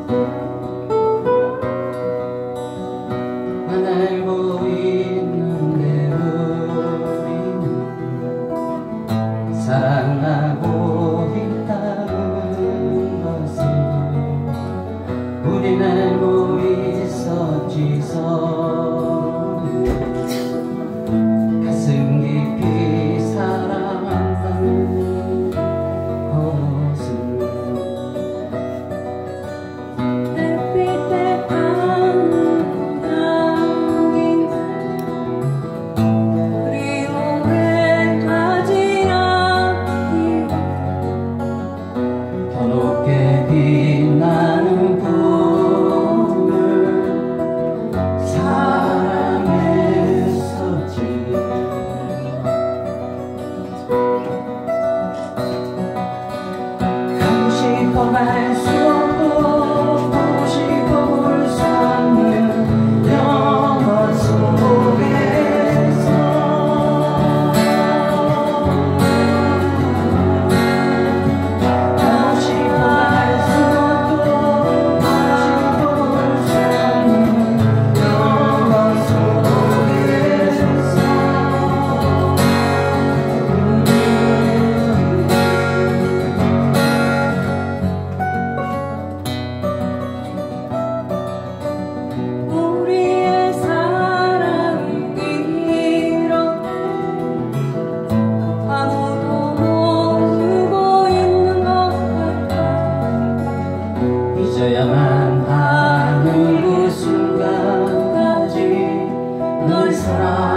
난 알고 있는데 우리는 사랑하고 있다는 것을 우린 알고 있었지. 서로 가슴 깊이 사랑한다는 것을. 햇빛에 안긴 우리 오래가지 않기로 더 높게 빛나는 꿈을 사랑했었지. 가고 싶어 갈 수 없고 보고 싶어 볼 수 없는 영화 속에서 가고 싶어 갈 수 없고 보고 싶어 볼 수 없는 영화 속에서 우리의 사랑을 이렇게 아무도 모르고 있는 것 같아. 잊어야만 하는 그 순간까지 널 사랑